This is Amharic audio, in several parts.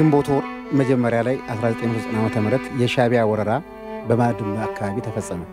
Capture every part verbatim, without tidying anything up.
ግንቦት ወር መጀመሪያ ላይ አስራ ዘጠኝ መቶ ዘጠና ዓመተ ምህረት የሻቢያ ወረራ በማድመ አካባቢ ተፈጸመ።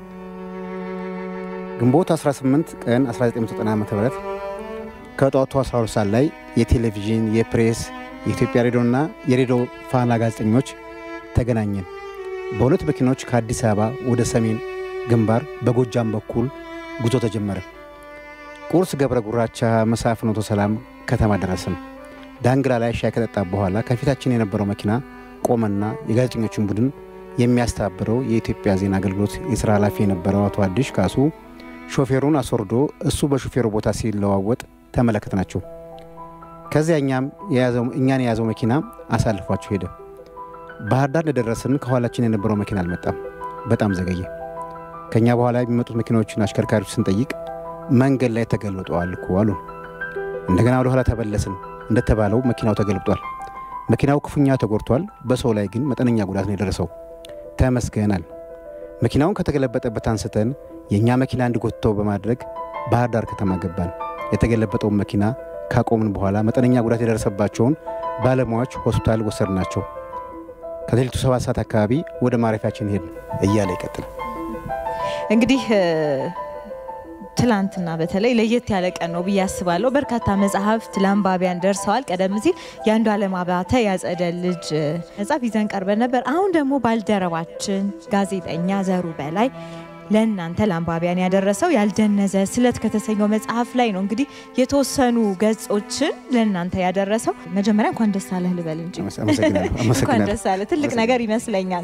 ግንቦት አስራ ስምንት ቀን አስራ ዘጠኝ መቶ ዘጠና ዓመተ ምህረት ከጧቱ አስራ ሁለት ሰዓት ላይ የቴሌቪዥን የፕሬስ የኢትዮጵያ ሬዲዮና የሬዲዮ ፋና ጋዜጠኞች ተገናኘን። በሁለት መኪኖች ከአዲስ አበባ ወደ ሰሜን ግንባር በጎጃም በኩል ጉዞ ተጀመረ። ቁርስ ገብረ ጉራቻ መሳፍኖተ ሰላም ከተማ ደረስን። ዳንግላ ላይ ሻይ ከጠጣ በኋላ ከፊታችን የነበረው መኪና ቆመና የጋዜጠኞችን ቡድን የሚያስተባብረው የኢትዮጵያ ዜና አገልግሎት የሥራ ኃላፊ የነበረው አቶ አዲሽ ካሱ ሾፌሩን አስወርዶ እሱ በሾፌሩ ቦታ ሲለዋወጥ ተመለከትናቸው። ከዚያኛም የያዘው እኛን የያዘው መኪና አሳልፏቸው ሄደ። ባህር ዳር እንደደረስን ከኋላችን የነበረው መኪና አልመጣም። በጣም ዘገየ። ከኛ በኋላ የሚመጡት መኪናዎችን አሽከርካሪዎች ስንጠይቅ መንገድ ላይ ተገልብጠዋል እኮ አሉ። እንደገና ወደ ኋላ ተበለስን። እንደተባለው መኪናው ተገልብጧል። መኪናው ክፉኛ ተጎድቷል። በሰው ላይ ግን መጠነኛ ጉዳት ነው የደረሰው። ተመስገናል። መኪናውን ከተገለበጠበት አንስተን የኛ መኪና እንዲጎትተው በማድረግ ባህር ዳር ከተማ ገባን። የተገለበጠው መኪና ካቆምን በኋላ መጠነኛ ጉዳት የደረሰባቸውን ባለሙያዎች ሆስፒታል ወሰድናቸው። ከሌሊቱ ሰባት ሰዓት አካባቢ ወደ ማረፊያችን ሄድን እያለ ይቀጥላል። እንግዲህ ትላንትና በተለይ ለየት ያለ ቀን ነው በያስባለው በርካታ መጽሐፍት ለአንባቢያን ደርሰዋል። ቀደም ሲል ያንዱ ዓለም አባተ ያጸደ ልጅ መጽሐፍ ይዘን ቀርበን ነበር። አሁን ደግሞ ባልደረባችን ጋዜጠኛ ዘሩ በላይ ለእናንተ ለአንባቢያን ያደረሰው ያልደነዘ ስለት ከተሰኘው መጽሐፍ ላይ ነው እንግዲህ የተወሰኑ ገጾችን ለእናንተ ያደረሰው። መጀመሪያ እንኳን ደስ አለህ ልበል እንጂ እንኳን ደስ አለህ ትልቅ ነገር ይመስለኛል።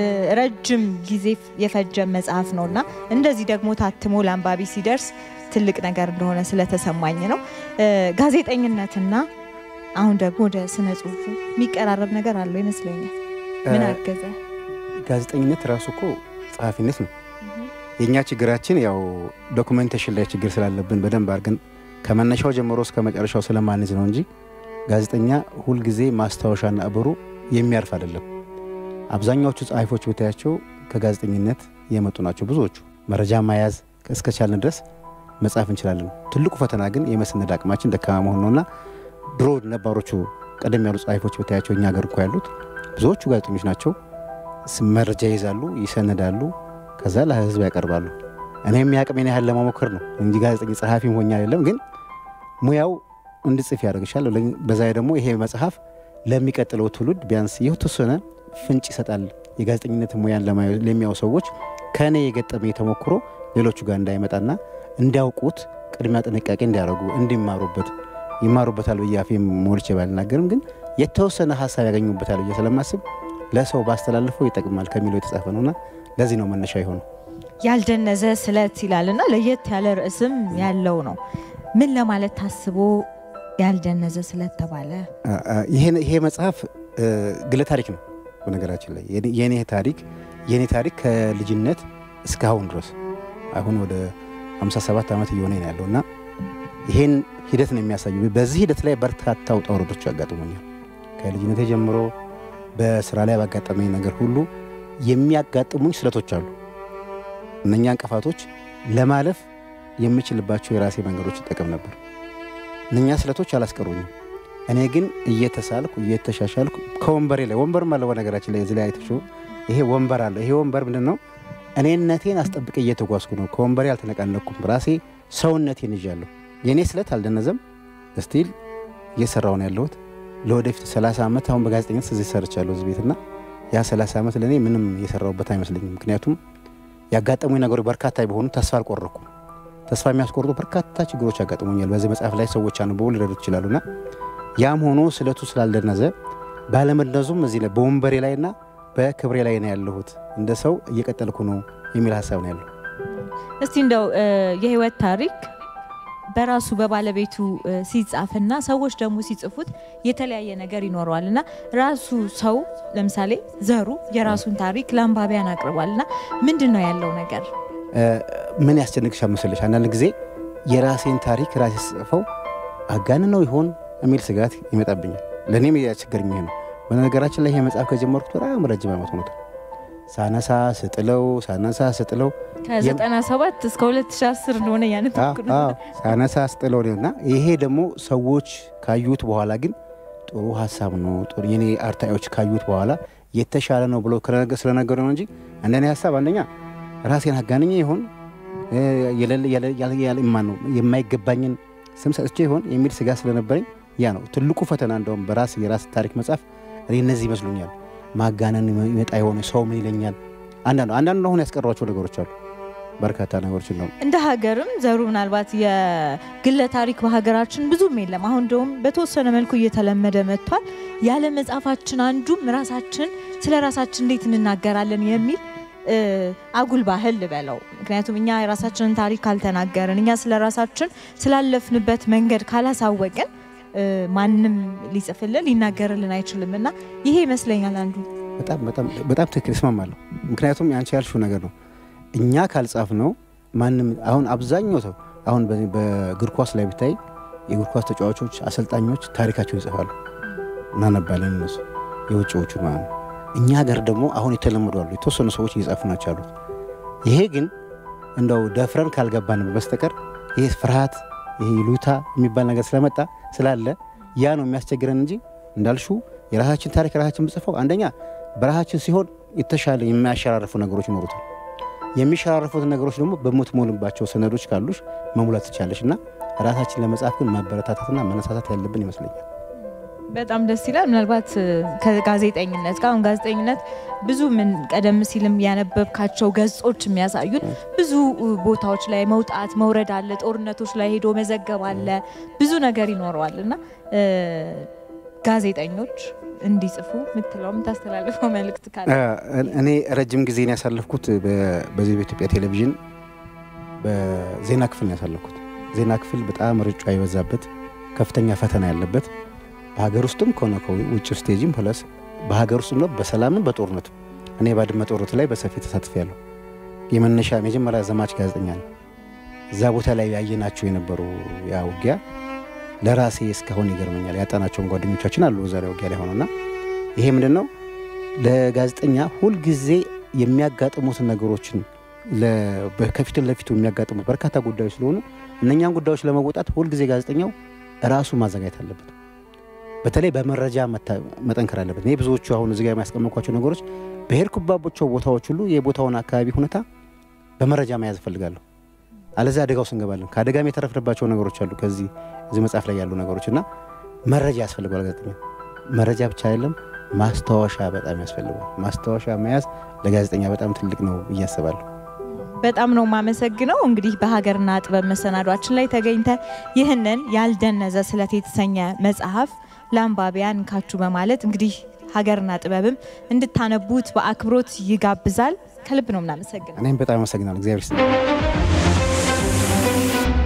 ረጅም ጊዜ የፈጀ መጽሐፍ ነውና እንደዚህ ደግሞ ታትሞ ለአንባቢ ሲደርስ ትልቅ ነገር እንደሆነ ስለተሰማኝ ነው። ጋዜጠኝነትና አሁን ደግሞ ወደ ስነ ጽሁፉ የሚቀራረብ ነገር አለው ይመስለኛል። ምን አገዘ? ጋዜጠኝነት ራሱ እኮ ጸሐፊነት ነው። የኛ ችግራችን ያው ዶክመንቴሽን ላይ ችግር ስላለብን በደንብ አርገን ከመነሻው ጀምሮ እስከ መጨረሻው ስለማንዝ ነው እንጂ ጋዜጠኛ ሁሉ ጊዜ ማስታወሻና አብሩ የሚያርፍ አይደለም። አብዛኛዎቹ ጻይፎች ብታያቸው ከጋዜጠኝነት የመጡ ናቸው። ብዙዎቹ መረጃ ማያዝ እስከቻለን ድረስ መጻፍ እንችላለን። ትልቁ ፈተና ግን የመስነድ አቅማችን ደካማ መሆን ነውና ድሮ ነባሮቹ ቀደም ያሉ ጻይፎች ብታያቸው እኛ ሀገር እኮ ያሉት ብዙዎቹ ጋዜጠኞች ናቸው። መረጃ ይዛሉ፣ ይሰነዳሉ፣ ከዛ ለህዝብ ያቀርባሉ። እኔም ያቅሜን ያህል ለማሞከር ነው እንጂ ጋዜጠኛ ጸሐፊም ሆኛ አይደለም። ግን ሙያው እንድጽፍ ያደርግሻል። በዛ ደግሞ ይሄ መጽሐፍ ለሚቀጥለው ትውልድ ቢያንስ የተወሰነ ፍንጭ ይሰጣል። የጋዜጠኝነት ሙያን ለሚያው ሰዎች ከኔ የገጠመኝ ተሞክሮ ሌሎቹ ጋር እንዳይመጣና እንዲያውቁት ቅድሚያ ጥንቃቄ እንዲያደርጉ እንዲማሩበት ይማሩበታል በያፌም ሞልቼ ባልናገርም ግን የተወሰነ ሐሳብ ያገኙበታል ብዬ ስለማስብ ለሰው ባስተላልፈው ይጠቅማል ከሚለው የተጻፈ ነውና ለዚህ ነው መነሻ ይሆነው። ያልደነዘ ስለት ይላልና ለየት ያለ ርዕስም ያለው ነው። ምን ለማለት ታስቦ ያልደነዘ ስለት ተባለ? ይሄ ይሄ መጽሐፍ ግለ ታሪክ ነው። በነገራችን ላይ የኔ ታሪክ የኔ ታሪክ ከልጅነት እስከ አሁን ድረስ አሁን ወደ ሃምሳ ሰባት ዓመት እየሆነ ነው ያለውና ይሄን ሂደት ነው የሚያሳየው። በዚህ ሂደት ላይ በርካታ ውጣ ውረዶች ያጋጥሙኛል። ከልጅነቴ ጀምሮ በስራ ላይ ባጋጠመኝ ነገር ሁሉ የሚያጋጥሙኝ ስለቶች አሉ። እነኛ እንቅፋቶች ለማለፍ የምችልባቸው የራሴ መንገዶች ተጠቅም ነበር። እነኛ ስለቶች አላስቀሩኝም። እኔ ግን እየተሳልኩ እየተሻሻልኩ ከወንበሬ ላይ ወንበር ማለት በነገራችን ላይ እዚህ ላይ አይተሽው ይሄ ወንበር አለ። ይሄ ወንበር ምንድነው? እኔነቴን አስጠብቀ እየተጓዝኩ ነው። ከወንበሬ አልተነቃነኩም። ራሴ ሰውነቴን ይዣለሁ። የኔ ስለት አልደነዘም። ስቲል እየሰራው ነው ያለሁት። ለወደፊት ሰላሳ ዓመት አሁን በጋዜጠኝነት እዚህ ሰርቻለሁ እዚህ ቤትና ያ ሰላሳ ዓመት ለኔ ምንም የሰራውበት አይመስልኝም። ምክንያቱም ያጋጠሙኝ ነገሮች በርካታ ቢሆኑ ተስፋ አልቆረኩም። ተስፋ የሚያስቆርጡ በርካታ ችግሮች ያጋጥሙኛል። በዚህ መጽሐፍ ላይ ሰዎች አንበው ሊረዱ ይችላሉና ያም ሆኖ ስለቱ ስላልደነዘ ባለመደነዙም እዚህ ላይ በወንበሬ ላይና በክብሬ ላይ ነው ያለሁት። እንደ ሰው እየቀጠልኩ ነው የሚል ሐሳብ ነው ያለው። እስቲ እንደው የህይወት ታሪክ በራሱ በባለቤቱ ሲጻፍና ሰዎች ደግሞ ሲጽፉት የተለያየ ነገር ይኖርዋልና ራሱ ሰው ለምሳሌ ዘሩ የራሱን ታሪክ ለአንባቢያን አቅርቧልና ምንድነው ያለው ነገር? ምን ያስጨንቅሻል መሰለሽ? አንዳንድ ጊዜ የራሴን ታሪክ ራሴ ጽፈው አጋን ነው ይሆን የሚል ስጋት ይመጣብኛል። ለኔም ያስቸግረኝ ነው። በነገራችን ላይ ይሄ መጽሐፍ ከጀመርኩት በጣም ረጅም ዓመት ሆኖታል። ሳነሳ ስጥለው ሳነሳ ስጥለው ከዘጠና ሰባት እስከ ሁለት ሺህ አስር እንደሆነ ያነተኩ ነው። ሳነሳ ስጥለው ነውና ይሄ ደግሞ ሰዎች ካዩት በኋላ ግን ጥሩ ሐሳብ ነው ጥሩ የኔ አርታዮች ካዩት በኋላ የተሻለ ነው ብሎ ከረገ ስለነገሩ ነው እንጂ እንደኔ ሐሳብ አንደኛ ራሴን አጋንኜ ይሆን የለለ ያለ ያለ ማን ነው የማይገባኝን ስም ሰጥቼ ይሆን የሚል ስጋ ስለነበረኝ ያ ነው ትልቁ ፈተና እንደውም በራስ የራስ ታሪክ መጻፍ እኔ እነዚህ ይመስሉኛል ማጋነን ይመጣ ይሆን ሰው ምን ይለኛል አንዳንዱ አንዳንዱ ነው ያስቀሯቸው ነገሮች አሉ በርካታ ነገሮች ነው እንደ ሀገርም ዘሩ ምናልባት የግለ ታሪክ በሀገራችን ብዙም የለም አሁን ደም በተወሰነ መልኩ እየተለመደ መጥቷል ያለ መጻፋችን አንዱም ራሳችን ስለ ራሳችን እንዴት እንናገራለን የሚል አጉል ባህል ልበለው ምክንያቱም እኛ የራሳችንን ታሪክ ካልተናገርን እኛ ስለ ራሳችን ስላለፍንበት መንገድ ካላሳወቀን ማንንም ሊጽፍልን ሊናገርልን አይችልምና ይሄ ይመስለኛል አንዱ በጣም በጣም በጣም ትክክል እስማማለሁ ምክንያቱም ያንቺ ያልሽው ነገር ነው እኛ ካልጻፍ ነው ማንንም አሁን አብዛኛው ሰው አሁን በእግር ኳስ ላይ ብታይ የእግር ኳስ ተጫዋቾች አሰልጣኞች ታሪካቸውን ይጽፋሉ እና ነባለን እነሱ የውጭዎቹ ማለት እኛ ሀገር ደግሞ አሁን የተለመዱ አሉ የተወሰኑ ሰዎች እየጻፉ ናቸው አሉት ይሄ ግን እንደው ደፍረን ካልገባን በስተቀር ይሄ ፍርሃት ይሄ ይሉታ የሚባል ነገር ስለመጣ ስላለ ያ ነው የሚያስቸግረን እንጂ እንዳልሹ የራሳችን ታሪክ ራሳችን ብጽፈው አንደኛ በራሳችን ሲሆን የተሻለ የሚያሸራርፉ ነገሮች ይኖሩታል የሚሻራርፉት ነገሮች ደግሞ በሞት ሞልባቸው ሰነዶች ካሉሽ መሙላት ትቻለሽና ራሳችን ለመጻፍ ግን ማበረታታትና መነሳሳት ያለብን ይመስለኛል በጣም ደስ ይላል ምናልባት ከጋዜጠኝነት ጋር አሁን ጋዜጠኝነት ብዙ ምን ቀደም ሲልም ያነበብካቸው ገጾች የሚያሳዩን ብዙ ቦታዎች ላይ መውጣት መውረድ አለ ጦርነቶች ላይ ሄዶ መዘገብ አለ ብዙ ነገር ይኖርዋልና ጋዜጠኞች እንዲጽፉ ምትለው ምታስተላልፈው መልእክት ካለ እኔ ረጅም ጊዜ ነው ያሳለፍኩት በዚህ በኢትዮጵያ ቴሌቪዥን በዜና ክፍል ነው ያሳለፍኩት ዜና ክፍል በጣም ርጫ ይበዛበት ከፍተኛ ፈተና ያለበት በሀገር ውስጥም ኮነ ውጭ ስቴጅም ፕላስ በሀገር ውስጥም ነው በሰላምም በጦርነት እኔ ባድመ ጦርነት ላይ በሰፊ ተሳትፌያለሁ የመነሻ መጀመሪያ ዘማች ጋዜጠኛ ነኝ እዛ ቦታ ላይ ያየናቸው የነበሩ ያ ውጊያ ለራሴ እስካሁን ይገርመኛል ያጣናቸው ጓደኞቻችን አሉ ዛሬ ውጊያ ላይ ሆነና ይሄ ምንድነው ለጋዜጠኛ ሁሉ ጊዜ የሚያጋጥሙት ነገሮችን ለከፊት ለፊቱ የሚያጋጥሙ በርካታ ጉዳዮች ስለሆኑ እነኛን ጉዳዮች ለመወጣት ሁሉ ጊዜ ጋዜጠኛው ራሱ ማዘጋጀት አለበት በተለይ በመረጃ መጠንከር አለበት እኔ ብዙዎቹ አሁን እዚህ ጋር የሚያስቀምጧቸው ነገሮች በሄርኩባቸው ቦታዎች ሁሉ የቦታውን አካባቢ ሁኔታ በመረጃ መያዝ ፈልጋለሁ አለዛ አደጋው ስንገባለን ካደጋም የተረፈረባቸው ነገሮች አሉ ከዚህ እዚህ መጽሐፍ ላይ ያሉ ነገሮችና መረጃ ያስፈልጋል ጋዜጠኛ መረጃ ብቻ አይደለም ማስተዋወሻ በጣም ያስፈልጋል ማስተዋወሻ መያዝ ለጋዜጠኛ በጣም ትልቅ ነው እያሰባለሁ በጣም ነው ማመሰግነው እንግዲህ በሀገርና ጥበብ መሰናዷችን ላይ ተገኝተ ይህንን ያልደነዘ ስለት የተሰኘ መጽሐፍ ለአንባቢያን ካቹ በማለት እንግዲህ ሀገርና ጥበብም እንድታነቡት በአክብሮት ይጋብዛል ከልብ ነው እናመሰግናለን እኔም በጣም አመሰግናለሁ እግዚአብሔር ይስጥልኝ